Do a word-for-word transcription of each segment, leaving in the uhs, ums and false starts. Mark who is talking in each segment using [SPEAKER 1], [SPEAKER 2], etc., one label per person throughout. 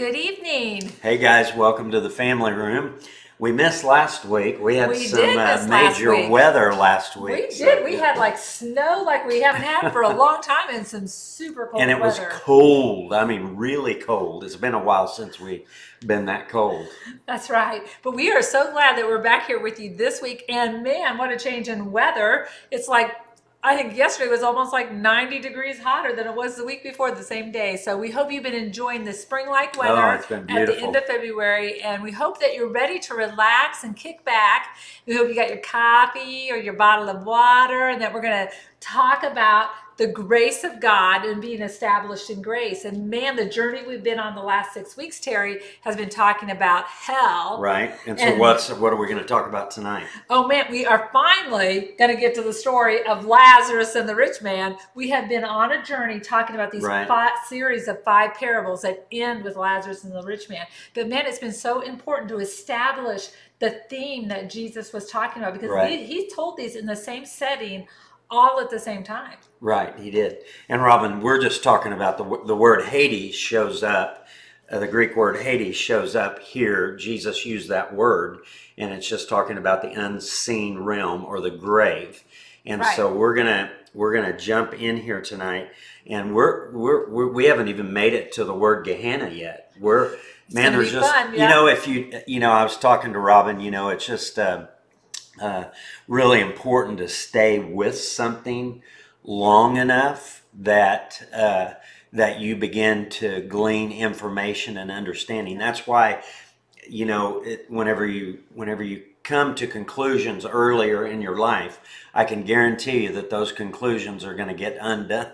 [SPEAKER 1] Good evening.
[SPEAKER 2] Hey guys, welcome to the family room. We missed last week. We had
[SPEAKER 1] We
[SPEAKER 2] some
[SPEAKER 1] did
[SPEAKER 2] uh,
[SPEAKER 1] miss last
[SPEAKER 2] major
[SPEAKER 1] week.
[SPEAKER 2] weather last week.
[SPEAKER 1] We
[SPEAKER 2] so-
[SPEAKER 1] did. We had like snow like we haven't had for a long time and some super cold
[SPEAKER 2] And it was
[SPEAKER 1] weather.
[SPEAKER 2] cold. I mean, really cold. It's been a while since we've been that cold.
[SPEAKER 1] That's right. But we are so glad that we're back here with you this week. And man, what a change in weather. It's like, I think yesterday was almost like ninety degrees hotter than it was the week before the same day. So we hope you've been enjoying the spring-like weather
[SPEAKER 2] Oh, it's been
[SPEAKER 1] at
[SPEAKER 2] beautiful.
[SPEAKER 1] the end of February. And we hope that you're ready to relax and kick back. We hope you got your coffee or your bottle of water and that we're going to talk about the grace of God and being established in grace. And man, the journey we've been on the last six weeks, Terry, has been talking about hell.
[SPEAKER 2] Right. And so
[SPEAKER 1] And-
[SPEAKER 2] what's what are we going to talk about tonight?
[SPEAKER 1] Oh man, we are finally going to get to the story of Lazarus and the rich man. We have been on a journey talking about these
[SPEAKER 2] Right.
[SPEAKER 1] five series of five parables that end with Lazarus and the rich man. But man, it's been so important to establish the theme that Jesus was talking about because
[SPEAKER 2] Right.
[SPEAKER 1] he, he told these in the same setting all at the same time.
[SPEAKER 2] Right, he did. And Robin, we're just talking about the the word Hades shows up. Uh, the Greek word Hades shows up here. Jesus used that word, and it's just talking about the unseen realm or the grave. And
[SPEAKER 1] Right.
[SPEAKER 2] so we're gonna we're gonna jump in here tonight, and we're, we're we're we haven't even made it to the word Gehenna yet. We're
[SPEAKER 1] It's
[SPEAKER 2] man,
[SPEAKER 1] gonna
[SPEAKER 2] there's
[SPEAKER 1] be
[SPEAKER 2] just
[SPEAKER 1] fun,
[SPEAKER 2] you
[SPEAKER 1] yeah.
[SPEAKER 2] know if you you know I was talking to Robin. You know, it's just. Uh, Uh, really important to stay with something long enough that uh, that you begin to glean information and understanding. That's why, you know, it, whenever you whenever you come to conclusions earlier in your life, I can guarantee you that those conclusions are going to get undone.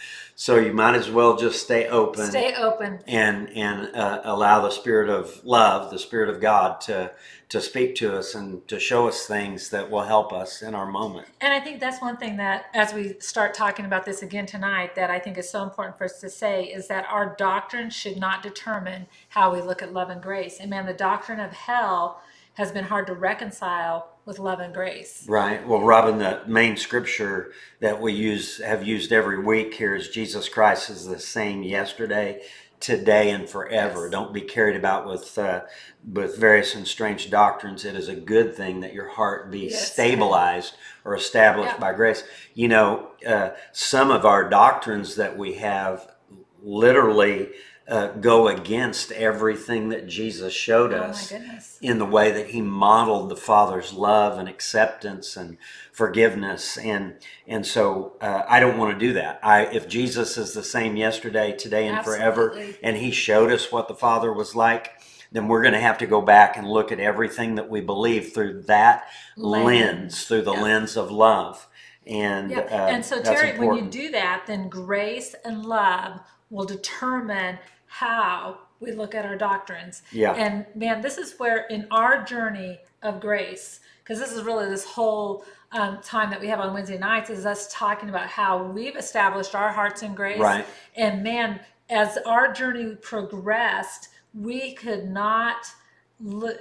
[SPEAKER 2] So you might as well just stay open.
[SPEAKER 1] Stay open.
[SPEAKER 2] and and uh, allow the Spirit of love, the Spirit of God, to to speak to us and to show us things that will help us in our moment.
[SPEAKER 1] And I think that's one thing that, as we start talking about this again tonight, that I think is so important for us to say is that our doctrine should not determine how we look at love and grace. And man, the doctrine of hell has been hard to reconcile with love and grace.
[SPEAKER 2] Right. Well, Robin, the main scripture that we use have used every week here is Jesus Christ is the same yesterday, today, and forever.
[SPEAKER 1] Yes.
[SPEAKER 2] Don't be carried about with uh, with various and strange doctrines. It is a good thing that your heart be
[SPEAKER 1] Yes.
[SPEAKER 2] stabilized or established
[SPEAKER 1] Yeah.
[SPEAKER 2] by grace. You know, uh, some of our doctrines that we have literally uh, go against everything that Jesus showed
[SPEAKER 1] Oh my
[SPEAKER 2] us
[SPEAKER 1] goodness.
[SPEAKER 2] in the way that he modeled the Father's love and acceptance and forgiveness. And and so uh, I don't want to do that. I if Jesus is the same yesterday, today, and forever,
[SPEAKER 1] Absolutely.
[SPEAKER 2] and he showed us what the Father was like, then we're going to have to go back and look at everything that we believe through that lens,
[SPEAKER 1] Lens.
[SPEAKER 2] through the
[SPEAKER 1] Yeah.
[SPEAKER 2] lens of love. And,
[SPEAKER 1] Yeah.
[SPEAKER 2] uh,
[SPEAKER 1] and so,
[SPEAKER 2] that's
[SPEAKER 1] Terry, when you
[SPEAKER 2] important.
[SPEAKER 1] do that, then grace and love will determine how we look at our doctrines.
[SPEAKER 2] Yeah.
[SPEAKER 1] And man, this is where in our journey of grace, because this is really this whole um, time that we have on Wednesday nights, is us talking about how we've established our hearts in grace.
[SPEAKER 2] Right.
[SPEAKER 1] And man, as our journey progressed, we could not l-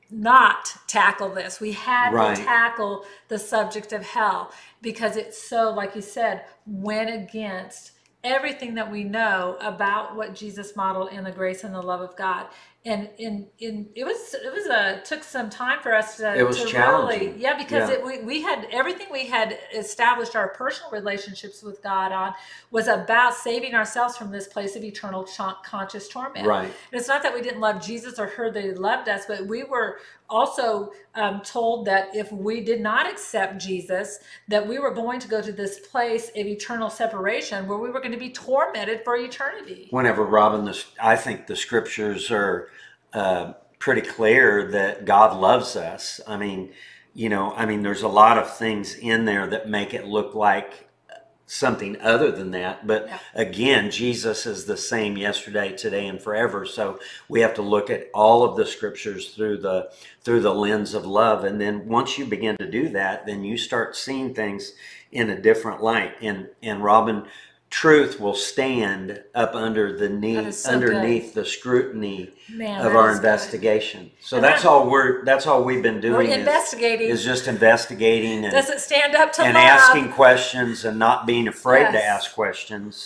[SPEAKER 1] not tackle this. We had
[SPEAKER 2] Right.
[SPEAKER 1] to tackle the subject of hell because it's so, like you said, went against everything that we know about what Jesus modeled in the grace and the love of God. And in in it was it was a took some time for us to,
[SPEAKER 2] It was
[SPEAKER 1] to
[SPEAKER 2] challenging.
[SPEAKER 1] really yeah because
[SPEAKER 2] Yeah.
[SPEAKER 1] It, we, we had everything we had established our personal relationships with God on was about saving ourselves from this place of eternal ch- conscious torment.
[SPEAKER 2] Right.
[SPEAKER 1] And it's not that we didn't love Jesus or heard that he loved us, but we were also um, told that if we did not accept Jesus, that we were going to go to this place of eternal separation where we were going to be tormented for eternity.
[SPEAKER 2] Whenever Robin, the, I think the scriptures are uh, pretty clear that God loves us. I mean, you know, I mean, there's a lot of things in there that make it look like something other than that. But
[SPEAKER 1] Yeah.
[SPEAKER 2] again, Jesus is the same yesterday, today, and forever. So we have to look at all of the scriptures through the through the lens of love. And then once you begin to do that, then you start seeing things in a different light. And and Robin, truth will stand up under the knee,
[SPEAKER 1] That is so
[SPEAKER 2] underneath the scrutiny
[SPEAKER 1] Man,
[SPEAKER 2] of
[SPEAKER 1] that
[SPEAKER 2] our
[SPEAKER 1] is good.
[SPEAKER 2] investigation. So
[SPEAKER 1] And
[SPEAKER 2] that's
[SPEAKER 1] that-
[SPEAKER 2] all we're that's all we've been
[SPEAKER 1] We're
[SPEAKER 2] doing is,
[SPEAKER 1] investigating.
[SPEAKER 2] is just investigating and,
[SPEAKER 1] Does it stand up to
[SPEAKER 2] and
[SPEAKER 1] love?
[SPEAKER 2] asking questions and not being afraid to
[SPEAKER 1] Yes.
[SPEAKER 2] ask questions.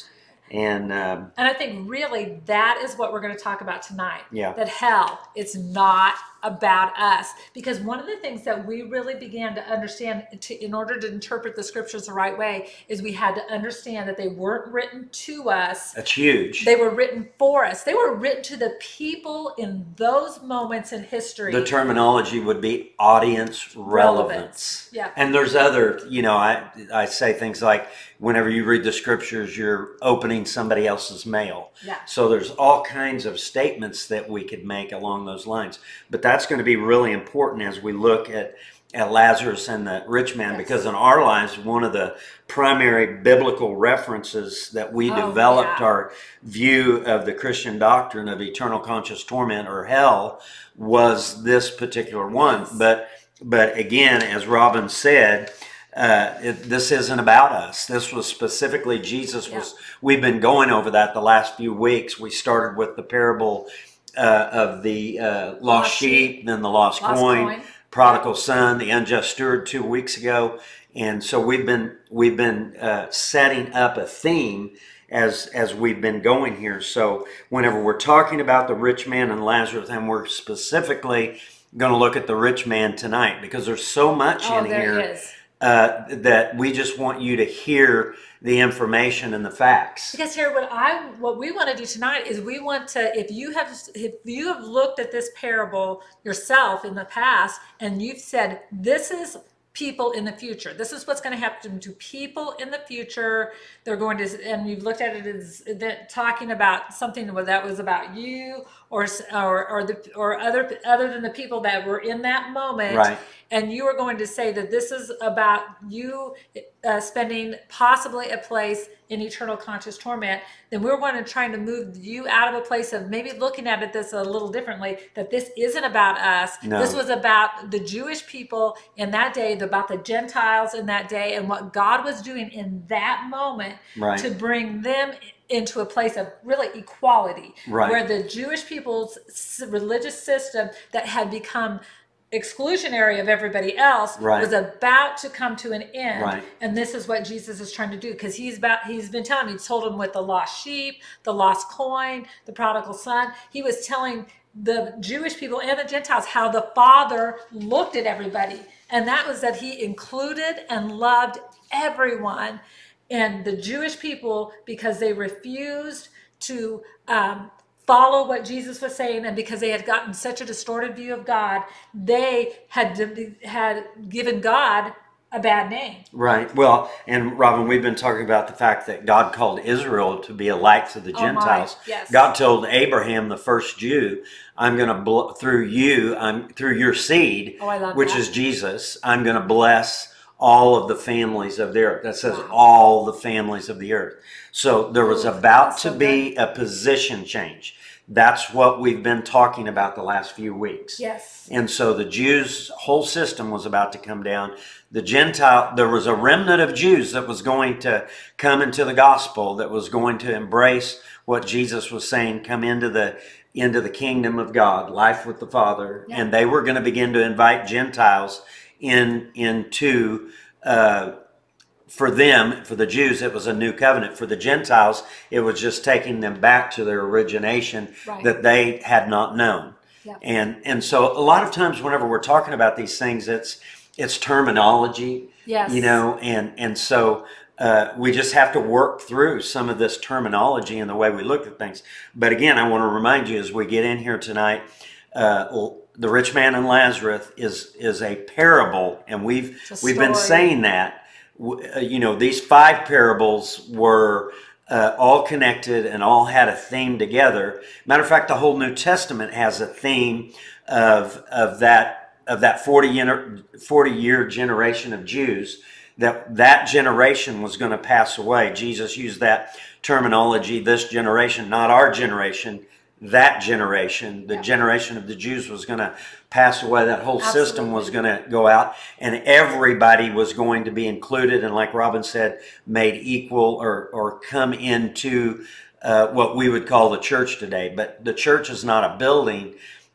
[SPEAKER 2] And um,
[SPEAKER 1] and I think really that is what we're going to talk about tonight.
[SPEAKER 2] Yeah.
[SPEAKER 1] That hell, it's not about us. Because one of the things that we really began to understand to, in order to interpret the scriptures the right way is we had to understand that they weren't written to us.
[SPEAKER 2] That's huge.
[SPEAKER 1] They were written for us. They were written to the people in those moments in history.
[SPEAKER 2] The terminology would be audience relevance. relevance.
[SPEAKER 1] Yeah.
[SPEAKER 2] And there's other, you know, I, I say things like whenever you read the scriptures, you're opening somebody else's mail.
[SPEAKER 1] Yeah.
[SPEAKER 2] So there's all kinds of statements that we could make along those lines. But that's going to be really important as we look at, at Lazarus and the rich man, yes. because in our lives, one of the primary biblical references that we
[SPEAKER 1] oh,
[SPEAKER 2] developed
[SPEAKER 1] yeah.
[SPEAKER 2] our view of the Christian doctrine of eternal conscious torment or hell was this particular one.
[SPEAKER 1] Yes.
[SPEAKER 2] But, but again, as Robin said, Uh, it, this isn't about us. This was specifically Jesus.
[SPEAKER 1] Yeah.
[SPEAKER 2] Was we've been going over that the last few weeks. We started with the parable uh, of the uh, lost, lost sheep, sheep, then the lost, lost coin, coin, prodigal son, the unjust steward two weeks ago, and so we've been we've been uh, setting up a theme as as we've been going here. So whenever we're talking about the rich man and Lazarus, and we're specifically going to look at the rich man tonight because there's so much
[SPEAKER 1] oh,
[SPEAKER 2] in
[SPEAKER 1] there
[SPEAKER 2] here.
[SPEAKER 1] Is.
[SPEAKER 2] Uh, that we just want you to hear the information and the facts.
[SPEAKER 1] Because here, what I what we want to do tonight is we want to, if you have if you have looked at this parable yourself in the past and you've said this is people in the future, this is what's going to happen to people in the future. They're going to, and you've looked at it as that, talking about something that was about you or or or the or other other than the people that were in that moment.
[SPEAKER 2] Right.
[SPEAKER 1] And you are going to say that this is about you uh, spending possibly a place in eternal conscious torment, then we're going to try to move you out of a place of maybe looking at it this a little differently, that this isn't about us.
[SPEAKER 2] No.
[SPEAKER 1] This was about the Jewish people in that day, about the Gentiles in that day, and what God was doing in that moment
[SPEAKER 2] right.
[SPEAKER 1] to bring them into a place of really equality,
[SPEAKER 2] right.
[SPEAKER 1] where the Jewish people's religious system that had become exclusionary of everybody else
[SPEAKER 2] right.
[SPEAKER 1] was about to come to an end.
[SPEAKER 2] Right.
[SPEAKER 1] And this is what Jesus is trying to do, because he's about he's been telling me, he's told him with the lost sheep, the lost coin, the prodigal son. He was telling the Jewish people and the Gentiles how the Father looked at everybody, and that was that he included and loved everyone. And the Jewish people, because they refused to um, follow what Jesus was saying, and because they had gotten such a distorted view of God, they had had given God a bad name.
[SPEAKER 2] Right. Well, and Robin, we've been talking about the fact that God called Israel to be a light to the
[SPEAKER 1] oh
[SPEAKER 2] Gentiles.
[SPEAKER 1] My, yes.
[SPEAKER 2] God told Abraham, the first Jew, I'm going to bl- through you, I'm through your seed,
[SPEAKER 1] oh, I love
[SPEAKER 2] which
[SPEAKER 1] that.
[SPEAKER 2] is Jesus. I'm going to bless all of the families of the earth. That says
[SPEAKER 1] wow.
[SPEAKER 2] all the families of the earth. So there was
[SPEAKER 1] Ooh,
[SPEAKER 2] about to
[SPEAKER 1] so
[SPEAKER 2] be
[SPEAKER 1] good.
[SPEAKER 2] a position change. That's what we've been talking about the last few weeks.
[SPEAKER 1] Yes.
[SPEAKER 2] And so the Jews' whole system was about to come down. The Gentile, there was a remnant of Jews that was going to come into the gospel, that was going to embrace what Jesus was saying, come into the into the kingdom of God, life with the Father.
[SPEAKER 1] Yeah.
[SPEAKER 2] And they were going to begin to invite Gentiles in into uh, for them, for the Jews, it was a new covenant. For the Gentiles, it was just taking them back to their origination
[SPEAKER 1] right.
[SPEAKER 2] that they had not known.
[SPEAKER 1] Yeah.
[SPEAKER 2] And and so a lot of times whenever we're talking about these things, it's it's terminology,
[SPEAKER 1] yes.
[SPEAKER 2] you know, and, and so uh, we just have to work through some of this terminology and the way we look at things. But again, I want to remind you as we get in here tonight, uh, the rich man and Lazarus is is a parable, and we've we've been saying that. You know, these five parables were uh, all connected and all had a theme together. Matter of fact, the whole New Testament has a theme of of that of that forty year generation of Jews. That that generation was going to pass away. Jesus used that terminology, this generation, not our generation. That generation, the yeah. generation of the Jews, was going to pass away. That whole
[SPEAKER 1] Absolutely.
[SPEAKER 2] system was going to go out, and everybody was going to be included, and like Robin said, made equal or, or come into uh, what we would call the church today. But the church is not a building.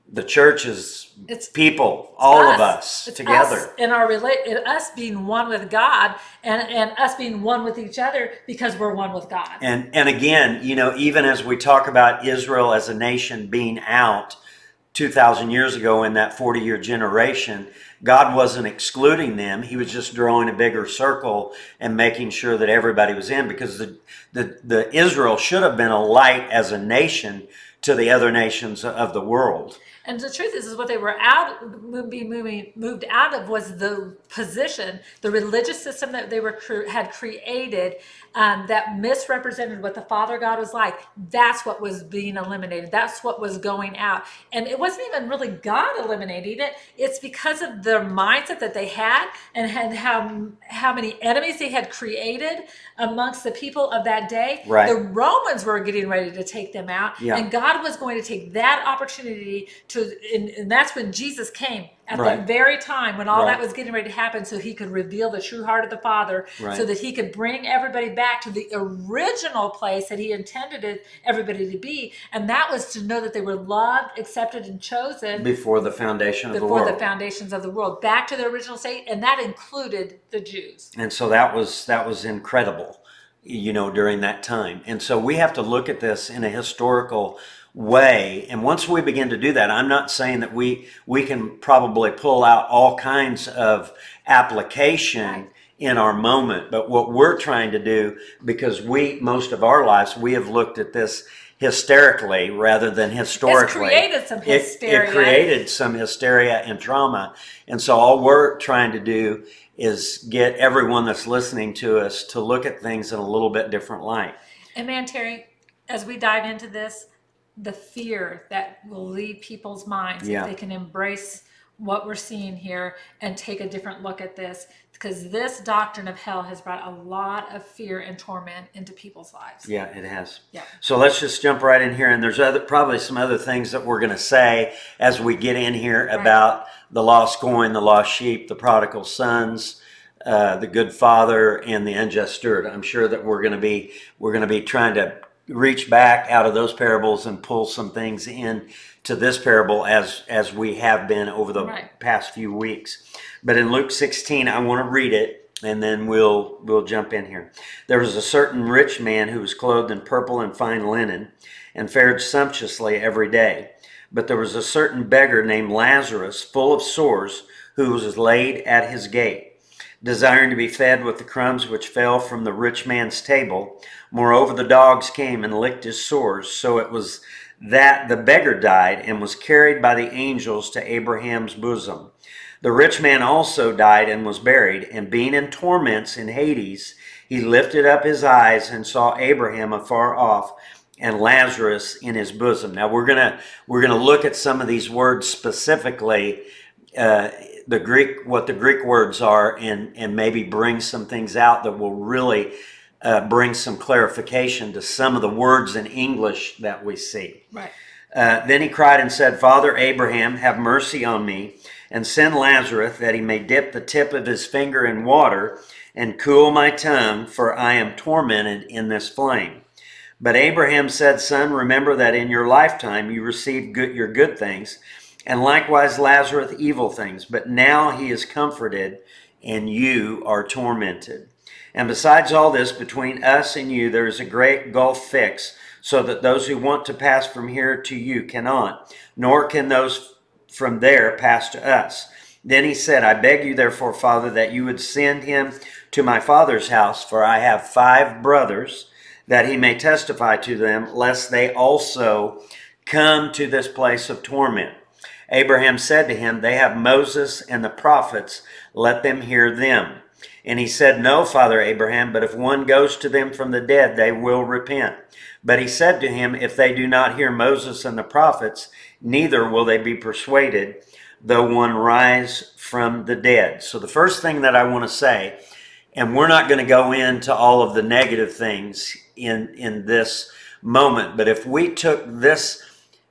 [SPEAKER 2] The church is
[SPEAKER 1] It's
[SPEAKER 2] people, all
[SPEAKER 1] us.
[SPEAKER 2] of us
[SPEAKER 1] It's
[SPEAKER 2] together.
[SPEAKER 1] Us in our rela- us being one with God, and, and us being one with each other because we're one with God.
[SPEAKER 2] And and again, you know, even as we talk about Israel as a nation being out two thousand years ago in that forty-year generation, God wasn't excluding them. He was just drawing a bigger circle and making sure that everybody was in, because the, the, the Israel should have been a light as a nation to the other nations of the world.
[SPEAKER 1] And the truth is, is what they were out, being moving, moved out of was the position, the religious system that they were had created um, that misrepresented what the Father God was like. That's what was being eliminated. That's what was going out. And it wasn't even really God eliminating it. It's because of the mindset that they had and had how, how many enemies they had created amongst the people of that day.
[SPEAKER 2] Right.
[SPEAKER 1] The Romans were getting ready to take them out.
[SPEAKER 2] Yeah.
[SPEAKER 1] And God was going to take that opportunity to, and, and that's when Jesus came at
[SPEAKER 2] Right.
[SPEAKER 1] the very time when all
[SPEAKER 2] Right.
[SPEAKER 1] that was getting ready to happen, so he could reveal the true heart of the Father,
[SPEAKER 2] Right.
[SPEAKER 1] so that he could bring everybody back to the original place that he intended it, everybody to be. And that was to know that they were loved, accepted, and chosen
[SPEAKER 2] Before the foundation of the
[SPEAKER 1] before
[SPEAKER 2] world.
[SPEAKER 1] the foundations of the world, back to their original state, and that included the Jews.
[SPEAKER 2] And so that was that was incredible, you know, during that time. And so we have to look at this in a historical way. And once we begin to do that, I'm not saying that we we can probably pull out all kinds of application
[SPEAKER 1] Right.
[SPEAKER 2] in our moment, but what we're trying to do, because we most of our lives we have looked at this hysterically rather than historically.
[SPEAKER 1] It's created some hysteria.
[SPEAKER 2] It, it created some hysteria and trauma. And so all we're trying to do is get everyone that's listening to us to look at things in a little bit different light.
[SPEAKER 1] And man, Terry, as we dive into this, the fear that will leave people's minds
[SPEAKER 2] Yeah.
[SPEAKER 1] if they can embrace what we're seeing here and take a different look at this, because this doctrine of hell has brought a lot of fear and torment into people's lives.
[SPEAKER 2] Yeah, it has.
[SPEAKER 1] Yeah.
[SPEAKER 2] So let's just jump right in here. And there's other, probably some other things that we're going to say as we get in here
[SPEAKER 1] Right.
[SPEAKER 2] about the lost coin, the lost sheep, the prodigal sons, uh, the good father, and the unjust steward. I'm sure that we're going to be we're going to be trying to reach back out of those parables and pull some things in to this parable as as we have been over the
[SPEAKER 1] Right.
[SPEAKER 2] past few weeks. But in Luke sixteen, I want to read it, and then we'll we'll jump in here. There was a certain rich man who was clothed in purple and fine linen and fared sumptuously every day. But there was a certain beggar named Lazarus, full of sores, who was laid at his gate, desiring to be fed with the crumbs which fell from the rich man's table. Moreover, the dogs came and licked his sores. So it was that the beggar died and was carried by the angels to Abraham's bosom. The rich man also died and was buried, and being in torments in Hades, he lifted up his eyes and saw Abraham afar off and Lazarus in his bosom. Now we're gonna we're gonna look at some of these words specifically, uh, the Greek, what the Greek words are, and and maybe bring some things out that will really uh, bring some clarification to some of the words in English that we see.
[SPEAKER 1] Right.
[SPEAKER 2] Uh, then he cried and said, Father Abraham, have mercy on me, and send Lazarus that he may dip the tip of his finger in water and cool my tongue, for I am tormented in this flame. But Abraham said, Son, remember that in your lifetime you received good, your good things, and likewise Lazarus evil things. But now he is comforted, and you are tormented. And besides all this, between us and you there is a great gulf fixed, so that those who want to pass from here to you cannot, nor can those from there pass to us. Then he said, I beg you therefore, Father, that you would send him to my father's house, for I have five brothers, that he may testify to them, lest they also come to this place of torment. Abraham said to him, They have Moses and the prophets, let them hear them. And he said, No, Father Abraham, but if one goes to them from the dead, they will repent. But he said to him, If they do not hear Moses and the prophets, neither will they be persuaded, though one rise from the dead. So the first thing that I want to say, and we're not going to go into all of the negative things in, in this moment, but if we took this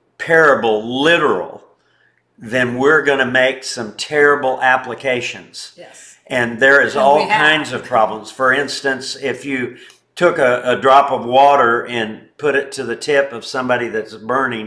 [SPEAKER 2] parable literal, then we're going to make some terrible applications.
[SPEAKER 1] Yes.
[SPEAKER 2] And there is
[SPEAKER 1] And
[SPEAKER 2] all
[SPEAKER 1] we have.
[SPEAKER 2] kinds of problems. For instance, if you took a, a drop of water and put it to the tip of somebody that's burning,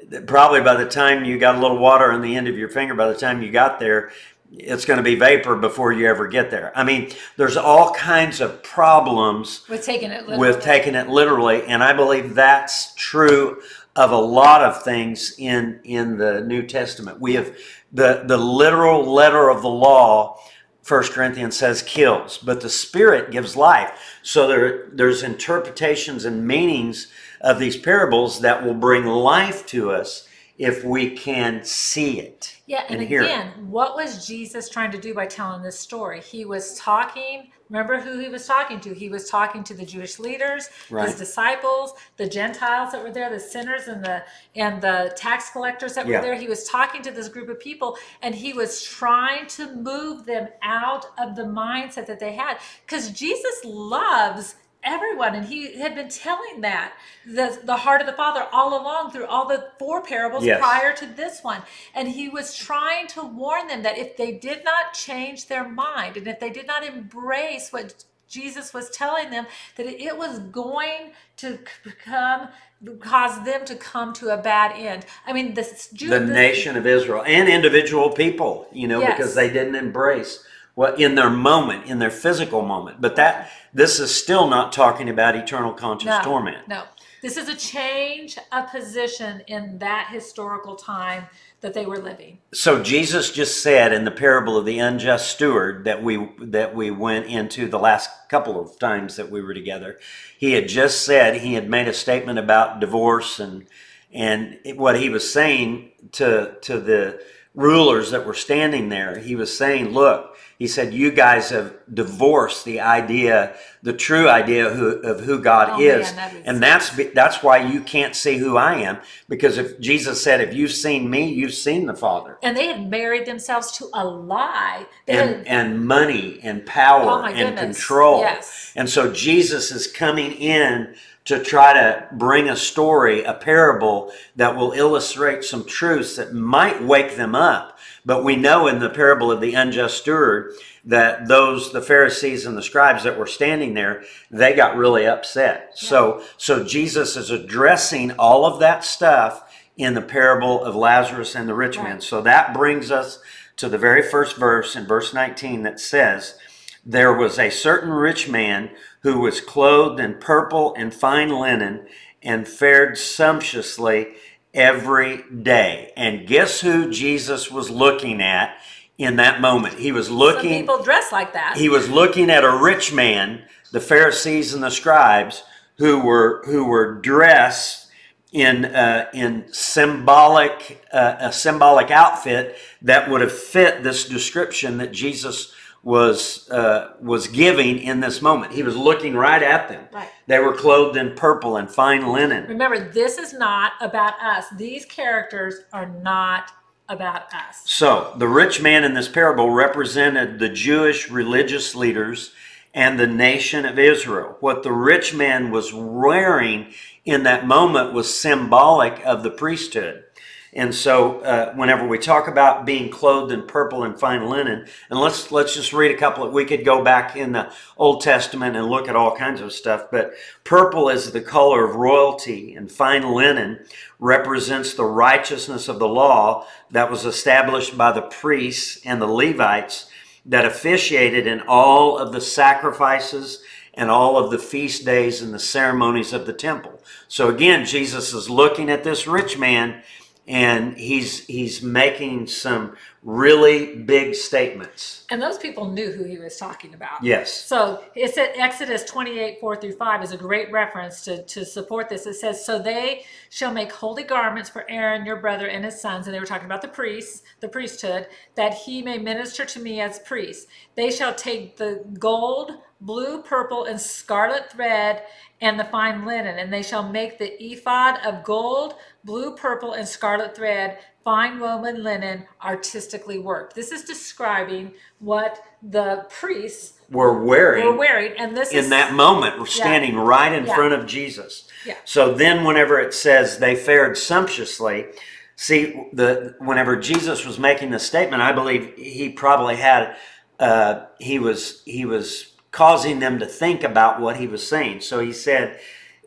[SPEAKER 2] probably by the time you got a little water on the end of your finger, by the time you got there, it's going to be vapor before you ever get there. I mean, there's all kinds of problems
[SPEAKER 1] with taking it literally.
[SPEAKER 2] with taking it literally, and I believe that's true of a lot of things in in the New Testament. We have the the literal letter of the law. First Corinthians says kills, but the Spirit gives life. So there there's interpretations and meanings of these parables that will bring life to us if we can see it.
[SPEAKER 1] Yeah, and,
[SPEAKER 2] and hear
[SPEAKER 1] again,
[SPEAKER 2] it.
[SPEAKER 1] What was Jesus trying to do by telling this story? He was talking, remember who he was talking to? He was talking to the Jewish leaders,
[SPEAKER 2] Right.
[SPEAKER 1] his disciples, the Gentiles that were there, the sinners and the and the tax collectors that were
[SPEAKER 2] Yeah.
[SPEAKER 1] there. He was talking to this group of people, and he was trying to move them out of the mindset that they had. Because Jesus loves everyone, and he had been telling that the the heart of the Father all along through all the four parables
[SPEAKER 2] Yes.
[SPEAKER 1] prior to this one. And he was trying to warn them that if they did not change their mind, and if they did not embrace what Jesus was telling them, that it was going to become cause them to come to a bad end. I mean, this Jew,
[SPEAKER 2] The
[SPEAKER 1] this,
[SPEAKER 2] nation of Israel and individual people, you know,
[SPEAKER 1] Yes.
[SPEAKER 2] because they didn't embrace what in their moment, in their physical moment. But that this is still not talking about eternal conscious
[SPEAKER 1] no,
[SPEAKER 2] torment.
[SPEAKER 1] No, this is a change of position in that historical time that they were living.
[SPEAKER 2] So Jesus just said in the parable of the unjust steward that we that we went into the last couple of times that we were together. He had just said, he had made a statement about divorce, and and what he was saying to to the rulers that were standing there, he was saying, look, he said, you guys have divorced the idea, the true idea of who, of who God
[SPEAKER 1] Oh,
[SPEAKER 2] is.
[SPEAKER 1] man, that is-
[SPEAKER 2] And that's that's why you can't see who I am. Because if Jesus said, if you've seen me, you've seen the Father.
[SPEAKER 1] And they had married themselves to a lie. They
[SPEAKER 2] And,
[SPEAKER 1] had,
[SPEAKER 2] and money and power
[SPEAKER 1] Oh, my
[SPEAKER 2] and
[SPEAKER 1] goodness.
[SPEAKER 2] control.
[SPEAKER 1] Yes.
[SPEAKER 2] And so Jesus is coming in to try to bring a story, a parable that will illustrate some truths that might wake them up. But we know in the parable of the unjust steward that those, the Pharisees and the scribes that were standing there, they got really upset.
[SPEAKER 1] Yeah.
[SPEAKER 2] So, so Jesus is addressing all of that stuff in the parable of Lazarus and the rich man.
[SPEAKER 1] Right.
[SPEAKER 2] So that brings us to the very first verse in verse nineteen that says, there was a certain rich man who was clothed in purple and fine linen and fared sumptuously every day. And guess who Jesus was looking at in that moment? He was
[SPEAKER 1] some
[SPEAKER 2] looking,
[SPEAKER 1] people dress like that.
[SPEAKER 2] he was looking at a rich man, the Pharisees and the scribes, who were who were dressed in uh, in symbolic uh, a symbolic outfit that would have fit this description that Jesus was uh, was giving in this moment. He was looking right at them.
[SPEAKER 1] Right.
[SPEAKER 2] They were clothed in purple and fine linen.
[SPEAKER 1] Remember, this is not about us. These characters are not about us.
[SPEAKER 2] So the rich man in this parable represented the Jewish religious leaders and the nation of Israel. What the rich man was wearing in that moment was symbolic of the priesthood. And so uh, whenever we talk about being clothed in purple and fine linen, and let's let's just read a couple of, we could go back in the Old Testament and look at all kinds of stuff, but purple is the color of royalty, and fine linen represents the righteousness of the law that was established by the priests and the Levites that officiated in all of the sacrifices and all of the feast days and the ceremonies of the temple. So again, Jesus is looking at this rich man, and he's he's making some really big statements.
[SPEAKER 1] And those people knew who he was talking about.
[SPEAKER 2] Yes.
[SPEAKER 1] So it's at Exodus twenty-eight, four through five is a great reference to, to support this. It says, so they shall make holy garments for Aaron, your brother, and his sons. And they were talking about the priests, the priesthood, that he may minister to me as priests. They shall take the gold, blue, purple, and scarlet thread and the fine linen, and they shall make the ephod of gold, blue, purple, and scarlet thread, fine woven linen, artistically worked. This is describing what the priests
[SPEAKER 2] We're wearing,
[SPEAKER 1] were wearing, and this
[SPEAKER 2] in
[SPEAKER 1] is
[SPEAKER 2] that moment, we're standing
[SPEAKER 1] Yeah.
[SPEAKER 2] right in
[SPEAKER 1] Yeah.
[SPEAKER 2] front of Jesus.
[SPEAKER 1] Yeah.
[SPEAKER 2] So then whenever it says they fared sumptuously, see, the whenever Jesus was making this statement, I believe he probably had, uh, he was he was causing them to think about what he was saying. So he said,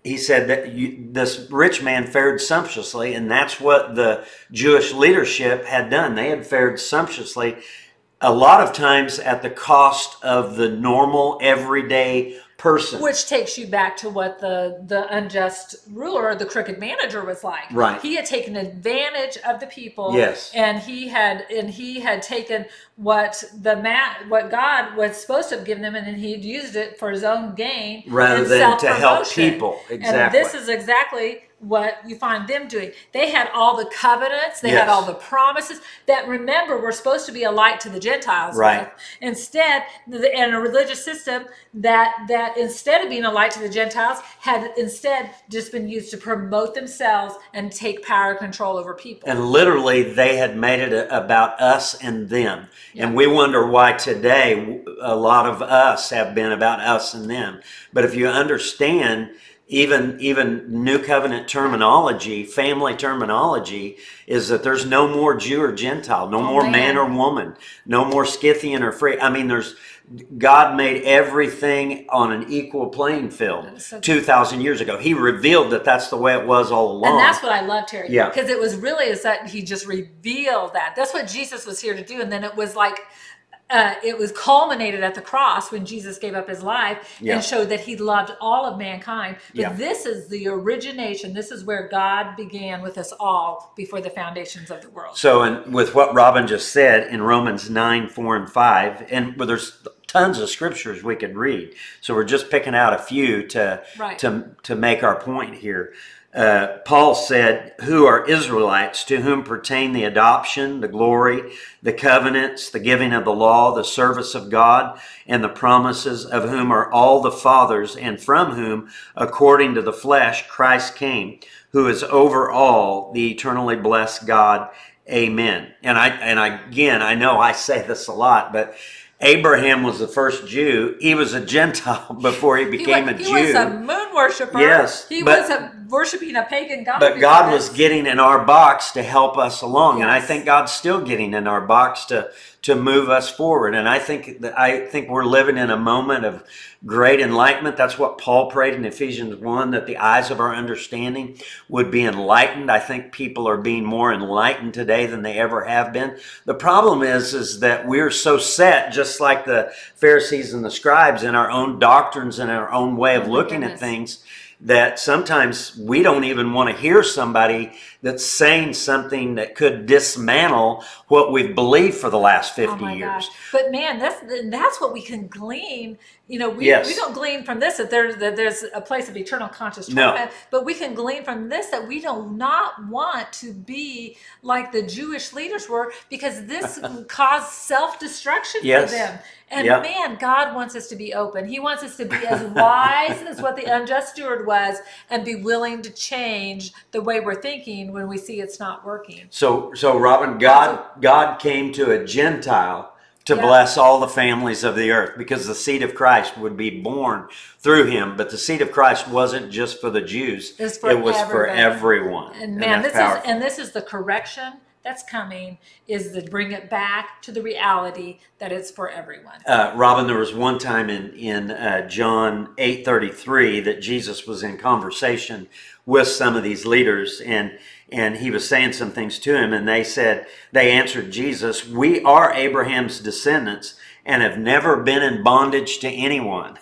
[SPEAKER 2] he said that you, this rich man fared sumptuously, and that's what the Jewish leadership had done. They had fared sumptuously, a lot of times at the cost of the normal, everyday person.
[SPEAKER 1] Which takes you back to what the, the unjust ruler, the crooked manager, was like.
[SPEAKER 2] Right.
[SPEAKER 1] He had taken advantage of the people.
[SPEAKER 2] Yes.
[SPEAKER 1] And he had and he had taken what the ma- what God was supposed to have given him, and then he had used it for his own gain
[SPEAKER 2] rather
[SPEAKER 1] and
[SPEAKER 2] than to help
[SPEAKER 1] self-promotion.
[SPEAKER 2] people. Exactly.
[SPEAKER 1] And this is exactly what you find them doing. They had all the covenants, they
[SPEAKER 2] Yes.
[SPEAKER 1] had all the promises that, remember, we're supposed to be a light to the Gentiles.
[SPEAKER 2] Right.
[SPEAKER 1] With. Instead, in a religious system that that instead of being a light to the Gentiles, had instead just been used to promote themselves and take power and control over people.
[SPEAKER 2] And literally, they had made it about us and them.
[SPEAKER 1] Yeah.
[SPEAKER 2] And we wonder why today a lot of us have been about us and them. But if you understand, even even New Covenant terminology, family terminology, is that there's no more Jew or Gentile, no
[SPEAKER 1] Oh,
[SPEAKER 2] more
[SPEAKER 1] man.
[SPEAKER 2] man or woman, no more Scythian or free. I mean, there's God made everything on an equal playing field
[SPEAKER 1] So
[SPEAKER 2] two thousand years ago. He revealed that that's the way it was all along.
[SPEAKER 1] And that's what I loved, Terry.
[SPEAKER 2] Yeah.
[SPEAKER 1] Because it was really is that he just revealed that. That's what Jesus was here to do. And then it was like, uh, it was culminated at the cross when Jesus gave up his life
[SPEAKER 2] Yeah.
[SPEAKER 1] and showed that he loved all of mankind. But
[SPEAKER 2] Yeah.
[SPEAKER 1] this is the origination. This is where God began with us all before the foundations of the world.
[SPEAKER 2] So, and with what Robin just said in Romans nine, four, and five, and well, there's tons of scriptures we could read. So we're just picking out a few to
[SPEAKER 1] Right.
[SPEAKER 2] to to make our point here. Uh, Paul said, "Who are Israelites, to whom pertain the adoption, the glory, the covenants, the giving of the law, the service of God, and the promises, of whom are all the fathers, and from whom, according to the flesh, Christ came, who is over all, the eternally blessed God. Amen." And I and I, again, I know I say this a lot, but Abraham was the first Jew. He was a Gentile before he became
[SPEAKER 1] he
[SPEAKER 2] a
[SPEAKER 1] was,
[SPEAKER 2] Jew.
[SPEAKER 1] He was a moon worshiper.
[SPEAKER 2] Yes,
[SPEAKER 1] He
[SPEAKER 2] but-
[SPEAKER 1] was a, worshiping a pagan god.
[SPEAKER 2] But
[SPEAKER 1] before
[SPEAKER 2] God
[SPEAKER 1] this.
[SPEAKER 2] was getting in our box to help us along, and I
[SPEAKER 1] Yes.
[SPEAKER 2] think God's still getting in our box to to move us forward. And I think that I think we're living in a moment of great enlightenment. That's what Paul prayed in Ephesians one, that the eyes of our understanding would be enlightened. I think people are being more enlightened today than they ever have been. The problem is, is that we're so set, just like the Pharisees and the scribes, in our own doctrines and our own way of
[SPEAKER 1] Oh my
[SPEAKER 2] looking at
[SPEAKER 1] goodness.
[SPEAKER 2] things, that sometimes we don't even want to hear somebody that's saying something that could dismantle what we've believed for the last
[SPEAKER 1] Oh
[SPEAKER 2] fifty
[SPEAKER 1] my
[SPEAKER 2] years.
[SPEAKER 1] gosh! But man, that's that's what we can glean. You know, we,
[SPEAKER 2] Yes.
[SPEAKER 1] we don't glean from this that there's that there's a place of eternal conscious
[SPEAKER 2] No.
[SPEAKER 1] torment, but we can glean from this that we do not want to be like the Jewish leaders were, because this caused self-destruction
[SPEAKER 2] Yes.
[SPEAKER 1] for them. And
[SPEAKER 2] Yeah.
[SPEAKER 1] man, God wants us to be open. He wants us to be as wise as what the unjust steward was, and be willing to change the way we're thinking when we see it's not working.
[SPEAKER 2] So, so Robin, God, God came to a Gentile to
[SPEAKER 1] Yeah.
[SPEAKER 2] bless all the families of the earth, because the seed of Christ would be born through him. But the seed of Christ wasn't just for the Jews;
[SPEAKER 1] It's for
[SPEAKER 2] it was for
[SPEAKER 1] everybody.
[SPEAKER 2] everyone.
[SPEAKER 1] And man,
[SPEAKER 2] that's
[SPEAKER 1] this is
[SPEAKER 2] powerful.
[SPEAKER 1] and this is the correction that's coming, is to bring it back to the reality that it's for everyone.
[SPEAKER 2] Uh, Robin, there was one time in in uh, John eight thirty three that Jesus was in conversation with some of these leaders, and and he was saying some things to him, and they said, they answered Jesus, "We are Abraham's descendants and have never been in bondage to anyone.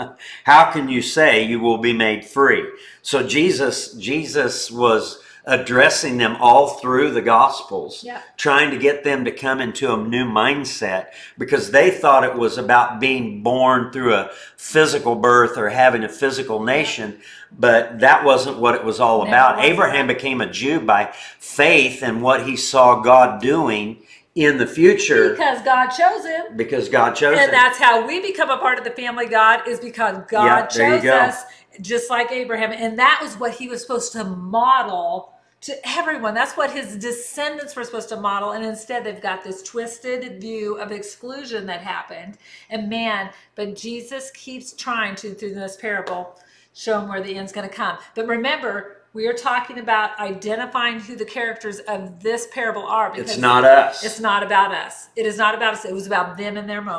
[SPEAKER 2] How can you say you will be made free?" So Jesus, Jesus was addressing them all through the Gospels,
[SPEAKER 1] Yeah.
[SPEAKER 2] trying to get them to come into a new mindset, because they thought it was about being born through a physical birth or having a physical nation, but that wasn't what it was all
[SPEAKER 1] Never
[SPEAKER 2] about.
[SPEAKER 1] was
[SPEAKER 2] Abraham
[SPEAKER 1] that.
[SPEAKER 2] became a Jew by faith in what he saw God doing in the future,
[SPEAKER 1] Because God chose him.
[SPEAKER 2] because God chose him.
[SPEAKER 1] And that's how we become a part of the family of God, is because God
[SPEAKER 2] Yeah, there you
[SPEAKER 1] chose
[SPEAKER 2] go.
[SPEAKER 1] us, just like Abraham. And that was what he was supposed to model to everyone. That's what his descendants were supposed to model. And instead they've got this twisted view of exclusion that happened. And man, but Jesus keeps trying to, through this parable, show them where the end's going to come. But remember, we are talking about identifying who the characters of this parable are. Because
[SPEAKER 2] It's not us.
[SPEAKER 1] It's not about us. It is not about us. It was about them in their moment.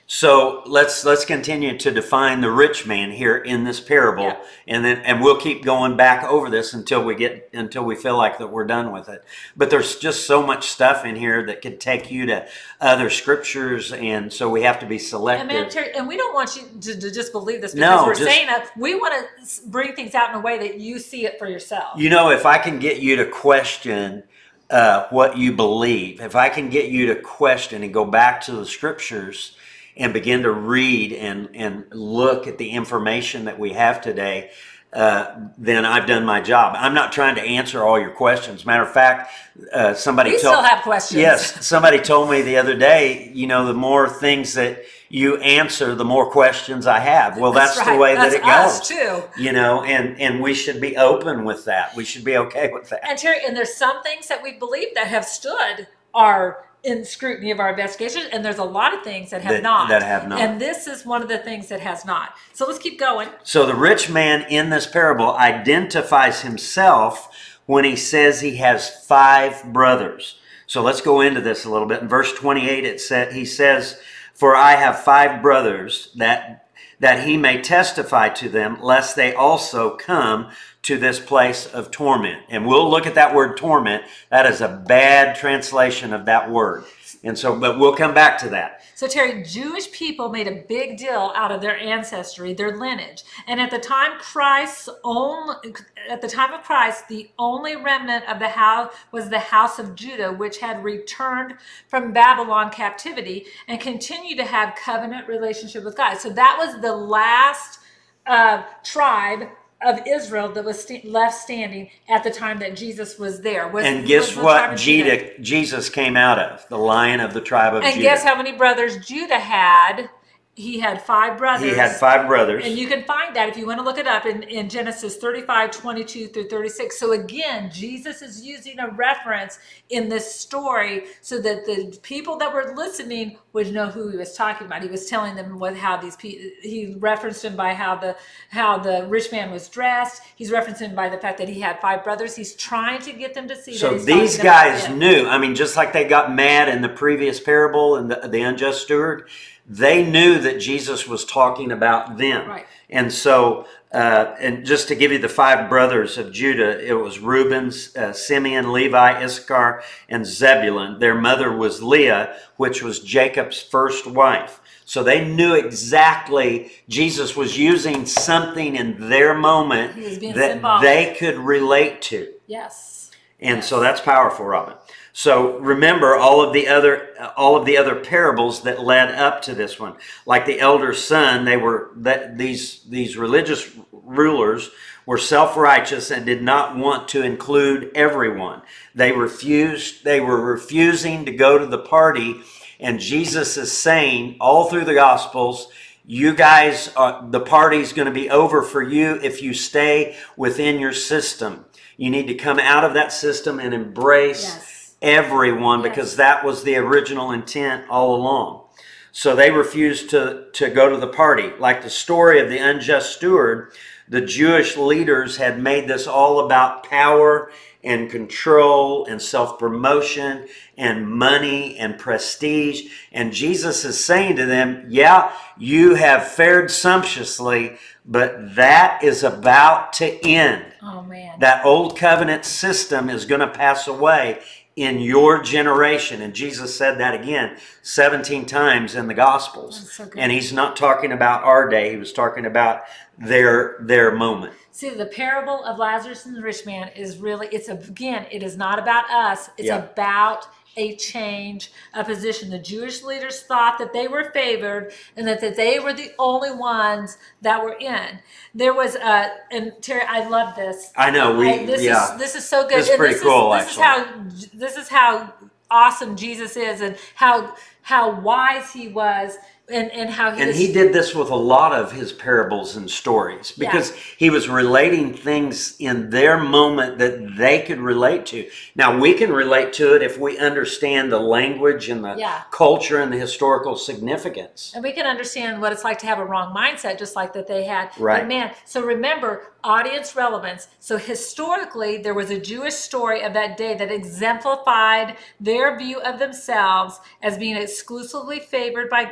[SPEAKER 2] So let's let's continue to define the rich man here in this parable,
[SPEAKER 1] Yeah.
[SPEAKER 2] and then and we'll keep going back over this until we get until we feel like that we're done with it. But there's just so much stuff in here that could take you to other scriptures, and so we have to be selective.
[SPEAKER 1] And, man, Terry, and we don't want you to, to just believe this because
[SPEAKER 2] No,
[SPEAKER 1] we're
[SPEAKER 2] just-
[SPEAKER 1] saying that. We want to bring things out in a way that you see it for yourself.
[SPEAKER 2] You know, if I can get you to question uh, what you believe, if I can get you to question and go back to the scriptures and begin to read and, and look at the information that we have today, uh, then I've done my job. I'm not trying to answer all your questions. Matter of fact, uh, somebody
[SPEAKER 1] we
[SPEAKER 2] told,
[SPEAKER 1] still have questions.
[SPEAKER 2] Yes, somebody told me the other day, you know, the more things that you answer, the more questions I have. Well, that's,
[SPEAKER 1] that's
[SPEAKER 2] the
[SPEAKER 1] right.
[SPEAKER 2] way
[SPEAKER 1] that's
[SPEAKER 2] that it goes.
[SPEAKER 1] Us too.
[SPEAKER 2] You know, and, and we should be open with that. We should be okay with that.
[SPEAKER 1] And Terry, and there's some things that we believe that have stood our in scrutiny of our investigation, and there's a lot of things that have
[SPEAKER 2] That-
[SPEAKER 1] not.
[SPEAKER 2] that have not.
[SPEAKER 1] And this is one of the things that has not. So let's keep going.
[SPEAKER 2] So the rich man in this parable identifies himself when he says he has five brothers. So let's go into this a little bit. In verse twenty-eight, it said he says, "For I have five brothers, that that he may testify to them, lest they also come to this place of torment." And we'll look at that word torment. That is a bad translation of that word. And so, but we'll come back to that.
[SPEAKER 1] So Terry, Jewish people made a big deal out of their ancestry, their lineage. And at the time Christ's own, at the time of Christ, the only remnant of the house was the house of Judah, which had returned from Babylon captivity and continued to have covenant relationship with God. So that was the last uh, tribe of Israel that was st left standing at the time that Jesus was there. Was,
[SPEAKER 2] And guess
[SPEAKER 1] was the
[SPEAKER 2] what
[SPEAKER 1] tribe of Judah.
[SPEAKER 2] Judah, Jesus came out of? The Lion of the tribe of
[SPEAKER 1] And
[SPEAKER 2] Judah.
[SPEAKER 1] guess how many brothers Judah had? He had five brothers.
[SPEAKER 2] He had five brothers.
[SPEAKER 1] And you can find that if you want to look it up in, in Genesis thirty-five, twenty-two through thirty-six. So again, Jesus is using a reference in this story so that the people that were listening would know who he was talking about. He was telling them what how these people, he referenced him by how the how the rich man was dressed. He's referencing by the fact that he had five brothers. He's trying to get them to see
[SPEAKER 2] So
[SPEAKER 1] that he's
[SPEAKER 2] these
[SPEAKER 1] talking about
[SPEAKER 2] guys
[SPEAKER 1] them.
[SPEAKER 2] knew, I mean, just like they got mad in the previous parable and the, the unjust steward, they knew that Jesus was talking about them.
[SPEAKER 1] Right.
[SPEAKER 2] And so, uh, and just to give you the five brothers of Judah, it was Reuben, uh, Simeon, Levi, Issachar, and Zebulun. Their mother was Leah, which was Jacob's first wife. So they knew exactly Jesus was using something in their moment
[SPEAKER 1] He was being
[SPEAKER 2] that
[SPEAKER 1] symbolic.
[SPEAKER 2] they could relate to.
[SPEAKER 1] Yes.
[SPEAKER 2] And
[SPEAKER 1] Yes.
[SPEAKER 2] so that's powerful, Robin. So remember all of the other all of the other parables that led up to this one, like the elder son. They were that these these religious rulers were self-righteous and did not want to include everyone. They refused. They were refusing to go to the party, and Jesus is saying all through the Gospels, you guys, are, the party's going to be over for you if you stay within your system. You need to come out of that system and embrace
[SPEAKER 1] Yes.
[SPEAKER 2] everyone,
[SPEAKER 1] Yes.
[SPEAKER 2] because that was the original intent all along. So they refused to, to go to the party. Like the story of the unjust steward, the Jewish leaders had made this all about power and control and self-promotion and money and prestige. And Jesus is saying to them, yeah, you have fared sumptuously, but that is about to end.
[SPEAKER 1] Oh, man.
[SPEAKER 2] That old covenant system is going to pass away in your generation. And Jesus said that again seventeen times in the Gospels.
[SPEAKER 1] That's so good.
[SPEAKER 2] And he's not talking about our day. He was talking about their their moment.
[SPEAKER 1] See, the parable of Lazarus and the rich man is really, it's again, it is not about us. It's
[SPEAKER 2] Yeah.
[SPEAKER 1] about a change, a position. The Jewish leaders thought that they were favored and that, that they were the only ones that were in. There was a, and Terry, I love this.
[SPEAKER 2] I know, we,
[SPEAKER 1] I, this
[SPEAKER 2] yeah.
[SPEAKER 1] is this is so good.
[SPEAKER 2] This is
[SPEAKER 1] And
[SPEAKER 2] pretty
[SPEAKER 1] this
[SPEAKER 2] cool,
[SPEAKER 1] Is, this
[SPEAKER 2] actually.
[SPEAKER 1] is how this is how awesome Jesus is, and how how wise he was, and and how he
[SPEAKER 2] And
[SPEAKER 1] was,
[SPEAKER 2] he did this with a lot of his parables and stories, because
[SPEAKER 1] Yeah.
[SPEAKER 2] he was relating things in their moment that they could relate to. Now, we can relate to it if we understand the language and the
[SPEAKER 1] Yeah.
[SPEAKER 2] culture and the historical significance.
[SPEAKER 1] And we can understand what it's like to have a wrong mindset, just like that they had.
[SPEAKER 2] Right.
[SPEAKER 1] But man, so remember, audience relevance. So historically, there was a Jewish story of that day that exemplified their view of themselves as being exclusively favored by God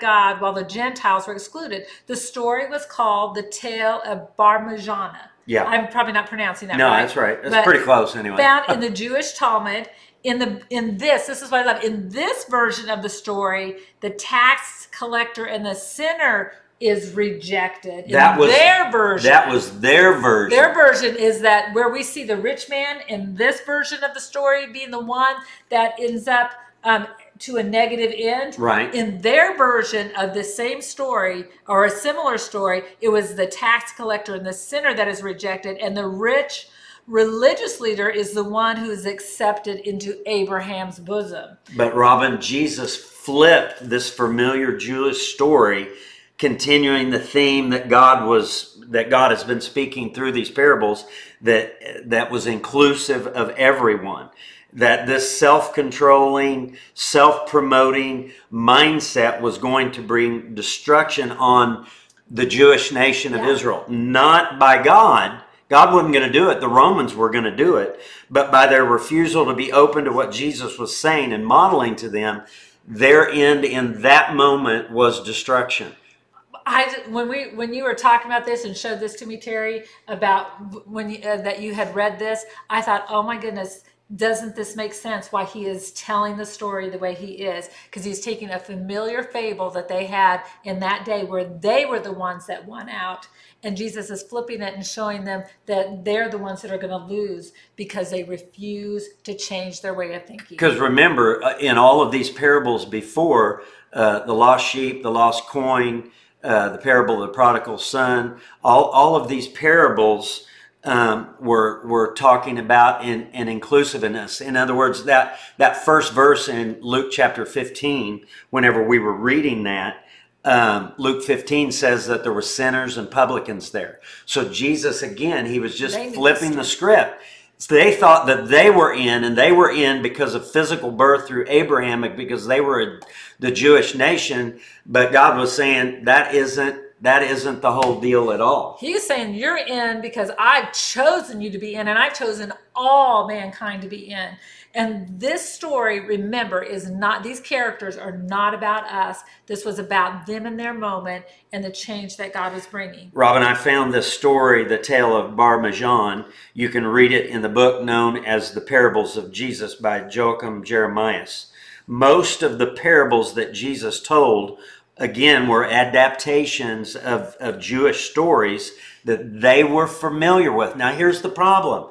[SPEAKER 1] while the Gentiles were excluded. The story was called The Tale of Barmajana.
[SPEAKER 2] Yeah.
[SPEAKER 1] I'm probably not pronouncing that
[SPEAKER 2] no,
[SPEAKER 1] right.
[SPEAKER 2] No, that's right. That's
[SPEAKER 1] but
[SPEAKER 2] pretty close anyway.
[SPEAKER 1] Found in the Jewish Talmud. In the in this, this is what I love. In this version of the story, the tax collector and the sinner is rejected. In
[SPEAKER 2] that was
[SPEAKER 1] their version.
[SPEAKER 2] That was their version.
[SPEAKER 1] Their version is that where we see the rich man in this version of the story being the one that ends up um, to a negative end.
[SPEAKER 2] Right.
[SPEAKER 1] In their version of the same story or a similar story, it was the tax collector and the sinner that is rejected, and the rich religious leader is the one who is accepted into Abraham's bosom.
[SPEAKER 2] But Robin, Jesus flipped this familiar Jewish story, continuing the theme that God was that God has been speaking through these parables, that that was inclusive of everyone. That this self-controlling, self-promoting mindset was going to bring destruction on the Jewish nation of
[SPEAKER 1] Yeah.
[SPEAKER 2] Israel, not by God. God wasn't going to do it. The Romans were going to do it. But by their refusal to be open to what Jesus was saying and modeling to them, their end in that moment was destruction.
[SPEAKER 1] I when we when you were talking about this and showed this to me, Terry, about when you, uh, that you had read this, I thought, oh my goodness, doesn't this make sense why he is telling the story the way he is? Because he's taking a familiar fable that they had in that day where they were the ones that won out. And Jesus is flipping it and showing them that they're the ones that are going to lose because they refuse to change their way of thinking.
[SPEAKER 2] Because remember, in all of these parables before, uh, the lost sheep, the lost coin, uh, the parable of the prodigal son, all, all of these parables um, were, were talking about in, in inclusiveness. In other words, that, that first verse in Luke chapter fifteen, whenever we were reading that, Um, Luke fifteen says that there were sinners and publicans there. So Jesus, again, he was just flipping the script. So they thought that they were in, and they were in because of physical birth through Abraham, because they were the Jewish nation. But God was saying that isn't that isn't the whole deal at all.
[SPEAKER 1] He was saying you're in because I've chosen you to be in, and I've chosen all mankind to be in. And this story, remember, is not, these characters are not about us. This was about them in their moment and the change that God was bringing.
[SPEAKER 2] Robin, I found this story, the tale of Barmajan. You can read it in the book known as The Parables of Jesus by Joachim Jeremias. Most of the parables that Jesus told, again, were adaptations of, of Jewish stories that they were familiar with. Now, here's the problem.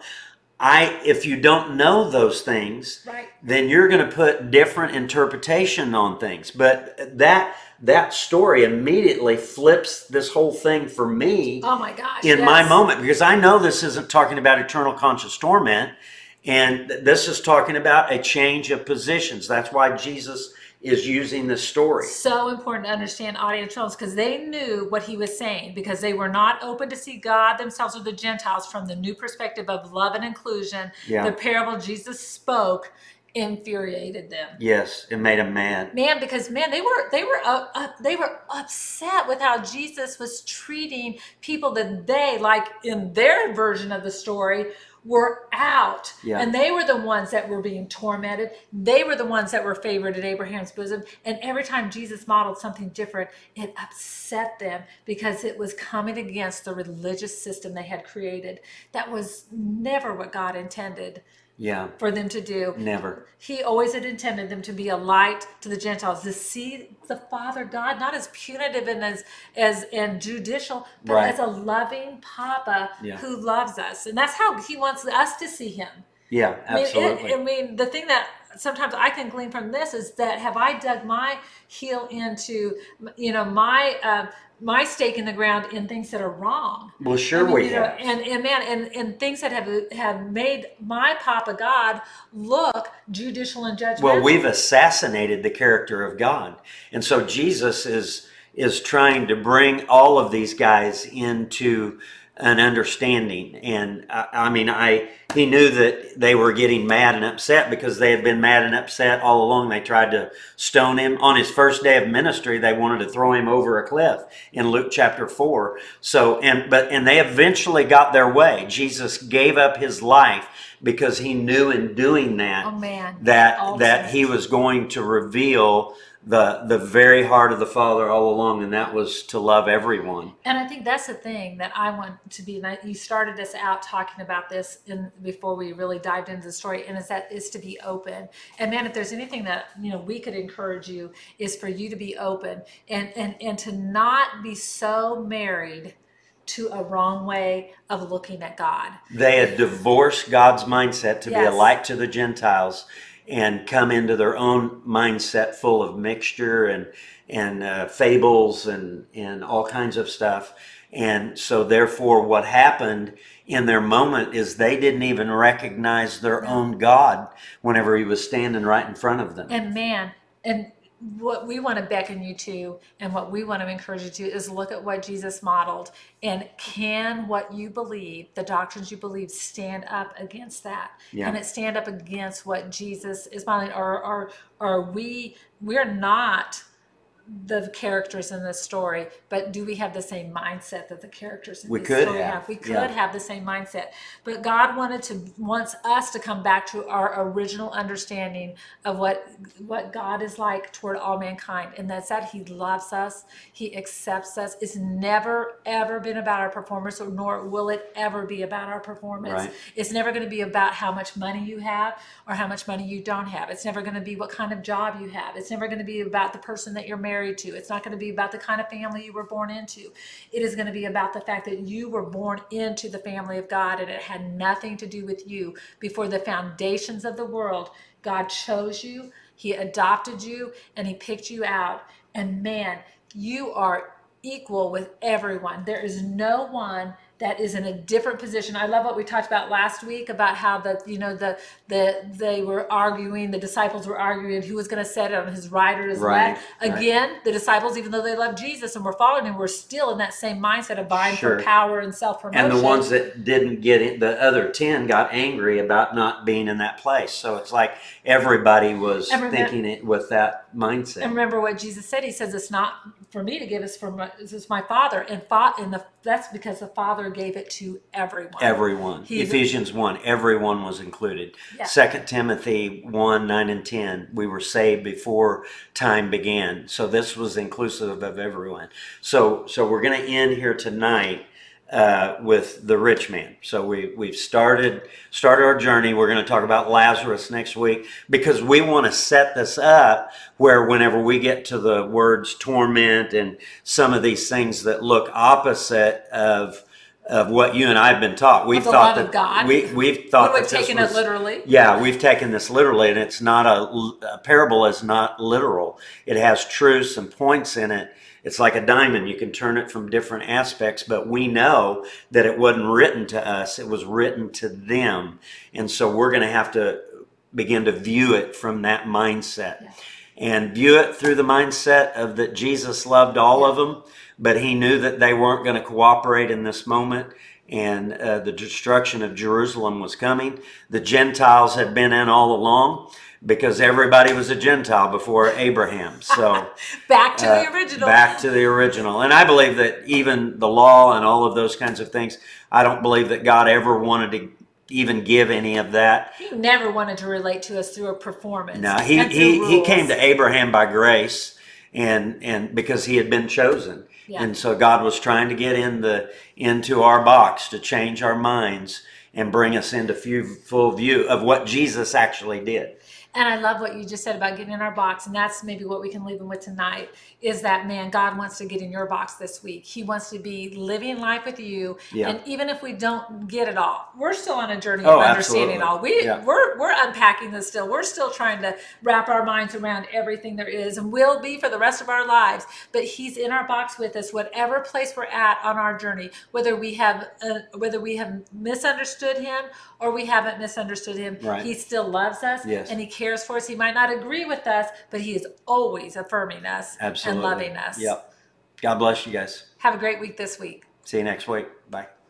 [SPEAKER 2] I, if you don't know those things,
[SPEAKER 1] right, then
[SPEAKER 2] you're going to put different interpretation on things. But that that story immediately flips this whole thing for me.
[SPEAKER 1] Oh my gosh!
[SPEAKER 2] In
[SPEAKER 1] yes.
[SPEAKER 2] my moment, because I know this isn't talking about eternal conscious torment, and this is talking about a change of positions. That's why Jesus is using this story.
[SPEAKER 1] So important to understand audience roles, because they knew what he was saying, because they were not open to see God themselves or the Gentiles from the new perspective of love and inclusion.
[SPEAKER 2] Yeah.
[SPEAKER 1] The parable Jesus spoke infuriated them.
[SPEAKER 2] Yes, it made them mad.
[SPEAKER 1] Man, because man, they were they were uh, uh, they were upset with how Jesus was treating people that they, like in their version of the story, were out.
[SPEAKER 2] Yeah.
[SPEAKER 1] And they were the ones that were being tormented. They were the ones that were favored at Abraham's bosom. And every time Jesus modeled something different, it upset them because it was coming against the religious system they had created. That was never what God intended.
[SPEAKER 2] Yeah.
[SPEAKER 1] For them to do.
[SPEAKER 2] Never.
[SPEAKER 1] He always had intended them to be a light to the Gentiles, to see the Father God, not as punitive and as as and judicial, but
[SPEAKER 2] right.
[SPEAKER 1] as a loving Papa
[SPEAKER 2] yeah.
[SPEAKER 1] who loves us. And that's how he wants us to see him.
[SPEAKER 2] Yeah, absolutely.
[SPEAKER 1] I mean, it, I mean, the thing that sometimes I can glean from this is that have I dug my heel into, you know, my uh, my stake in the ground in things that are wrong.
[SPEAKER 2] Well, sure
[SPEAKER 1] I mean,
[SPEAKER 2] we
[SPEAKER 1] you know,
[SPEAKER 2] have.
[SPEAKER 1] And, and man, and, and things that have have made my Papa God look judicial and judgmental.
[SPEAKER 2] Well, we've assassinated the character of God. And so Jesus is is trying to bring all of these guys into an understanding. And I, I mean, I he knew that they were getting mad and upset because they had been mad and upset all along. They tried to stone him. On his first day of ministry, they wanted to throw him over a cliff in Luke chapter four. So, and but and they eventually got their way. Jesus gave up his life because he knew in doing that
[SPEAKER 1] oh, man.
[SPEAKER 2] that
[SPEAKER 1] All
[SPEAKER 2] that
[SPEAKER 1] sense.
[SPEAKER 2] he was going to reveal the the very heart of the Father all along, and that was to love everyone.
[SPEAKER 1] And I think that's the thing that I want to be. And I, you started us out talking about this in before we really dived into the story, and is that is to be open. And man, if there's anything that you know we could encourage you is for you to be open and and and to not be so married to a wrong way of looking at God.
[SPEAKER 2] They had divorced God's mindset to
[SPEAKER 1] Yes.
[SPEAKER 2] be a light to the Gentiles and come into their own mindset full of mixture and and uh, fables and, and all kinds of stuff. And so therefore what happened in their moment is they didn't even recognize their own God whenever he was standing right in front of them.
[SPEAKER 1] And man, and what we want to beckon you to and what we want to encourage you to is look at what Jesus modeled, and can what you believe, the doctrines you believe, stand up against that?
[SPEAKER 2] Yeah.
[SPEAKER 1] Can it stand up against what Jesus is modeling? Or or are we we're not the characters in this story, but do we have the same mindset that the characters in
[SPEAKER 2] We
[SPEAKER 1] this
[SPEAKER 2] could
[SPEAKER 1] story
[SPEAKER 2] have.
[SPEAKER 1] have? We could
[SPEAKER 2] Yeah.
[SPEAKER 1] have the same mindset. But God wanted to wants us to come back to our original understanding of what what God is like toward all mankind, and that's that He loves us, He accepts us. It's never ever been about our performance, or nor will it ever be about our performance.
[SPEAKER 2] Right.
[SPEAKER 1] It's never going to be about how much money you have or how much money you don't have. It's never going to be what kind of job you have. It's never going to be about the person that you're married to. It's not going to be about the kind of family you were born into. It is going to be about the fact that you were born into the family of God, and it had nothing to do with you. Before the foundations of the world, God chose you, He adopted you, and He picked you out. And man, you are equal with everyone. There is no one that is in a different position. I love what we talked about last week about how the you know the the they were arguing, the disciples were arguing who was going to sit on his right or his
[SPEAKER 2] Right,
[SPEAKER 1] left. Again, right. The disciples, even though they loved Jesus and were following him, were still in that same mindset of vying
[SPEAKER 2] Sure.
[SPEAKER 1] for power and self-promotion.
[SPEAKER 2] And the ones that didn't get it, the other ten got angry about not being in that place. So it's like everybody was
[SPEAKER 1] remember,
[SPEAKER 2] thinking it with that mindset.
[SPEAKER 1] And remember what Jesus said. He says, "It's not for me to give; it's for my, it's my Father." And, fa- and the, that's because the Father gave it to everyone.
[SPEAKER 2] Everyone.
[SPEAKER 1] He,
[SPEAKER 2] Ephesians one, everyone was included.
[SPEAKER 1] Yeah.
[SPEAKER 2] Second Timothy one, nine and ten, we were saved before time began. So this was inclusive of everyone. So so we're going to end here tonight uh, with the rich man. So we, we've started, started our journey. We're going to talk about Lazarus next week because we want to set this up where whenever we get to the words torment and some of these things that look opposite of of what you and I have been taught. We've
[SPEAKER 1] Of the
[SPEAKER 2] thought
[SPEAKER 1] love
[SPEAKER 2] that
[SPEAKER 1] of God.
[SPEAKER 2] we we've thought
[SPEAKER 1] We've
[SPEAKER 2] that this
[SPEAKER 1] taken
[SPEAKER 2] was,
[SPEAKER 1] it literally.
[SPEAKER 2] Yeah, we've taken this literally, and it's not a, a parable is not literal. It has truths and points in it. It's like a diamond. You can turn it from different aspects, but we know that it wasn't written to us. It was written to them. And so we're going to have to begin to view it from that mindset.
[SPEAKER 1] Yeah.
[SPEAKER 2] And view it through the mindset of that Jesus loved all of them, but he knew that they weren't going to cooperate in this moment, and uh, the destruction of Jerusalem was coming. The Gentiles had been in all along because everybody was a Gentile before Abraham. So
[SPEAKER 1] back to
[SPEAKER 2] uh,
[SPEAKER 1] the original.
[SPEAKER 2] Back to the original. And I believe that even the law and all of those kinds of things, I don't believe that God ever wanted to even give any of that.
[SPEAKER 1] He never wanted to relate to us through a performance.
[SPEAKER 2] No, he
[SPEAKER 1] and through
[SPEAKER 2] he, he
[SPEAKER 1] rules.
[SPEAKER 2] came to Abraham by grace, and and because he had been chosen.
[SPEAKER 1] Yeah.
[SPEAKER 2] And so God was trying to get in the into our box to change our minds and bring us into few, full view of what Jesus actually did.
[SPEAKER 1] And I love what you just said about getting in our box. And that's maybe what we can leave them with tonight is that, man, God wants to get in your box this week. He wants to be living life with you.
[SPEAKER 2] Yeah.
[SPEAKER 1] And even if we don't get it all, we're still on a journey
[SPEAKER 2] Oh,
[SPEAKER 1] of understanding
[SPEAKER 2] absolutely.
[SPEAKER 1] it all. We,
[SPEAKER 2] Yeah.
[SPEAKER 1] we're, we're unpacking this still. We're still trying to wrap our minds around everything there is and will be for the rest of our lives. But he's in our box with us, whatever place we're at on our journey, whether we have, uh, whether we have misunderstood him or we haven't misunderstood him.
[SPEAKER 2] Right.
[SPEAKER 1] He still loves us.
[SPEAKER 2] Yes.
[SPEAKER 1] And he cares for us. He might not agree with us, but he is always affirming us
[SPEAKER 2] Absolutely.
[SPEAKER 1] and loving us.
[SPEAKER 2] Yep. God bless you guys.
[SPEAKER 1] Have a great week this week.
[SPEAKER 2] See you next week. Bye.